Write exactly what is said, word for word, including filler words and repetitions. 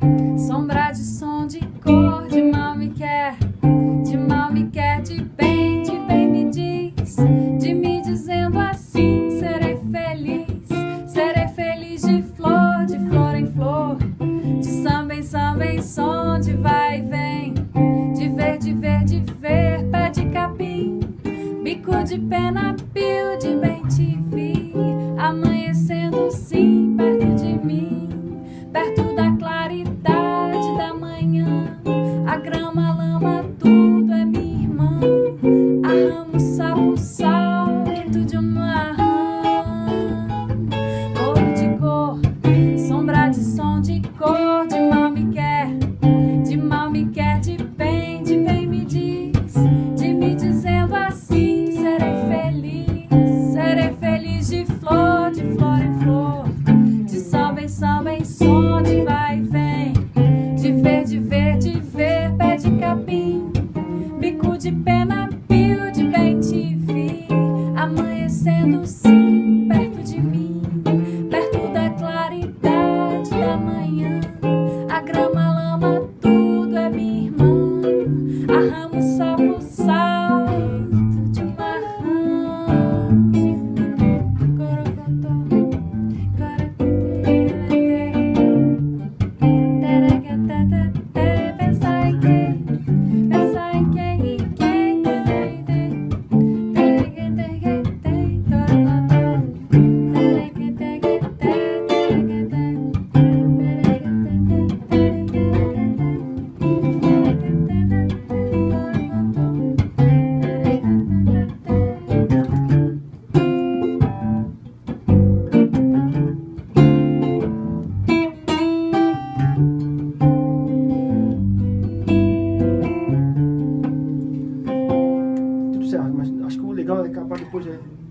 Sombra de som, de cor, de mal me quer, de mal me quer, de bem, de bem me diz, de me dizendo assim, serei feliz, serei feliz de flor, de flor em flor, de samba em samba em som, de vai e vem, de ver, de ver, de ver, pé de capim, bico de pena, pio, de bem te vi, amanhecendo sim, perto de mim, perto da claridade da manhã, a grama, a lama, tudo é minha irmã, a ramo, sapo, salto de uma rã, cor de cor, sombra de som, de cor, de mal me quer, de mal me quer, de bem, de bem me diz, de me dizendo assim, serei feliz, serei feliz de flor, de flor em flor, de samba em samba em som, de vai e vem, de ver, de ver, de ver, pé de capim, bico de pena, pio, de bem te vi, amanhecendo sim, perto de mim, perto da claridade da manhã, a grama, a lama, tudo é minha irmã, a ramo, sapo, salto de uma rã. Pensar em quem, pensar em quem e quem, Tudo certo, mas acho que o legal é acabar depois de